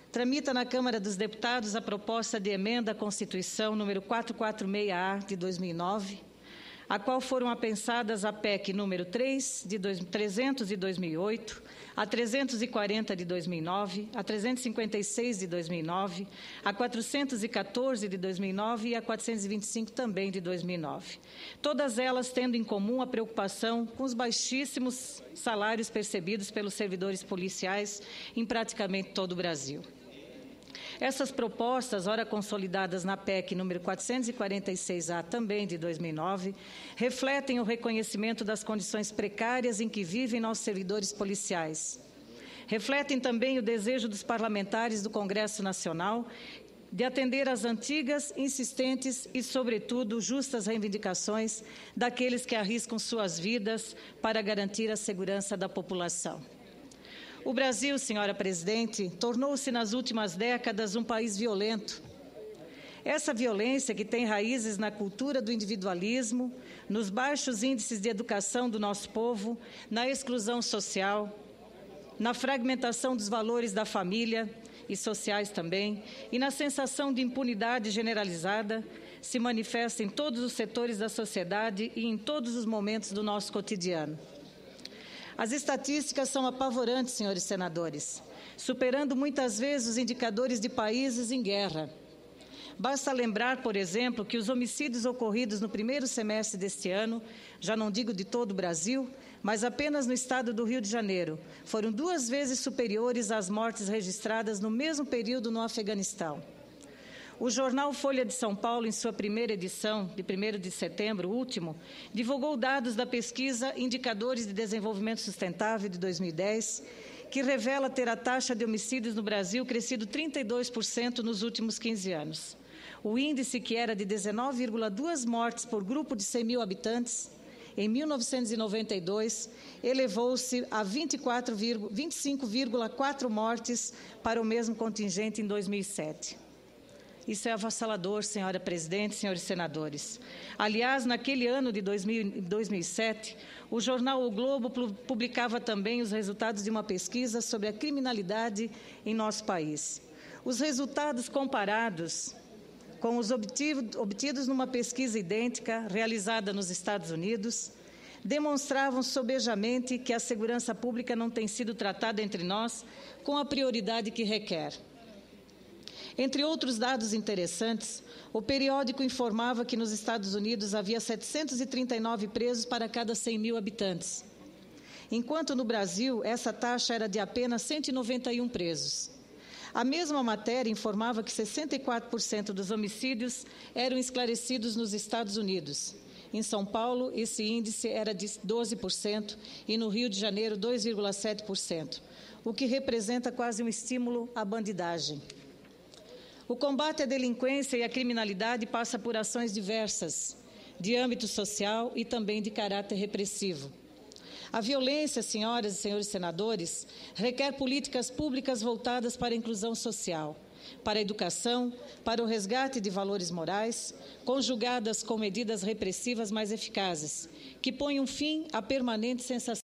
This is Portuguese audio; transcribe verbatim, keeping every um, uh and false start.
Tramita na Câmara dos Deputados a proposta de emenda à Constituição número quatrocentos e quarenta e seis A de dois mil e nove, a qual foram apensadas a P E C número três de trezentos de dois mil e oito, a trezentos e quarenta de dois mil e nove, a trezentos e cinquenta e seis de dois mil e nove, a quatrocentos e quatorze de dois mil e nove e a quatrocentos e vinte e cinco também de dois mil e nove. Todas elas tendo em comum a preocupação com os baixíssimos salários percebidos pelos servidores policiais em praticamente todo o Brasil. Essas propostas, ora consolidadas na P E C número quatrocentos e quarenta e seis A, também de dois mil e nove, refletem o reconhecimento das condições precárias em que vivem nossos servidores policiais. Refletem também o desejo dos parlamentares do Congresso Nacional de atender às antigas, insistentes e, sobretudo, justas reivindicações daqueles que arriscam suas vidas para garantir a segurança da população. O Brasil, senhora presidente, tornou-se nas últimas décadas um país violento. Essa violência, que tem raízes na cultura do individualismo, nos baixos índices de educação do nosso povo, na exclusão social, na fragmentação dos valores da família e sociais também, e na sensação de impunidade generalizada, se manifesta em todos os setores da sociedade e em todos os momentos do nosso cotidiano. As estatísticas são apavorantes, senhores senadores, superando muitas vezes os indicadores de países em guerra. Basta lembrar, por exemplo, que os homicídios ocorridos no primeiro semestre deste ano, já não digo de todo o Brasil, mas apenas no estado do Rio de Janeiro, foram duas vezes superiores às mortes registradas no mesmo período no Afeganistão. O jornal Folha de São Paulo, em sua primeira edição, de primeiro de setembro, último, divulgou dados da pesquisa Indicadores de Desenvolvimento Sustentável de dois mil e dez, que revela ter a taxa de homicídios no Brasil crescido trinta e dois por cento nos últimos quinze anos. O índice, que era de dezenove vírgula duas mortes por grupo de cem mil habitantes, em mil novecentos e noventa e dois, elevou-se a vinte e cinco vírgula quatro mortes para o mesmo contingente em dois mil e sete. Isso é avassalador, senhora presidente, senhores senadores. Aliás, naquele ano de dois mil e sete, o jornal O Globo publicava também os resultados de uma pesquisa sobre a criminalidade em nosso país. Os resultados comparados com os obtidos numa pesquisa idêntica realizada nos Estados Unidos demonstravam sobejamente que a segurança pública não tem sido tratada entre nós com a prioridade que requer. Entre outros dados interessantes, o periódico informava que nos Estados Unidos havia setecentos e trinta e nove presos para cada cem mil habitantes, enquanto no Brasil essa taxa era de apenas cento e noventa e um presos. A mesma matéria informava que sessenta e quatro por cento dos homicídios eram esclarecidos nos Estados Unidos. Em São Paulo, esse índice era de doze por cento e no Rio de Janeiro, dois vírgula sete por cento, o que representa quase um estímulo à bandidagem. O combate à delinquência e à criminalidade passa por ações diversas, de âmbito social e também de caráter repressivo. A violência, senhoras e senhores senadores, requer políticas públicas voltadas para a inclusão social, para a educação, para o resgate de valores morais, conjugadas com medidas repressivas mais eficazes, que ponham fim à permanente sensação